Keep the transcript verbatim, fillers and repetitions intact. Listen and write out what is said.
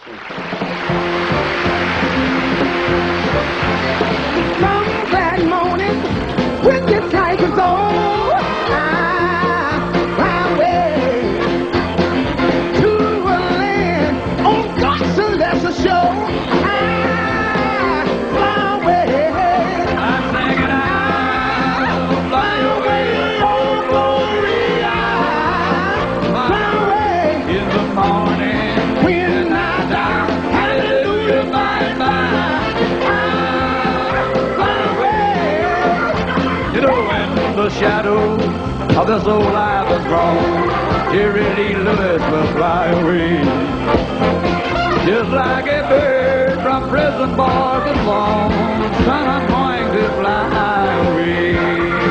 Some glad morning, when your time is on, I fly away to a land on God's celestial shore. I fly away. I'm singing out, fly away, oh glory, I fly away in the morning when I die. Hallelujah, bye bye. You know, when the shadow of this old life is gone, Jerry Lee Lewis will fly away. Just like a bird from prison bars is born, son, I'm going to fly away.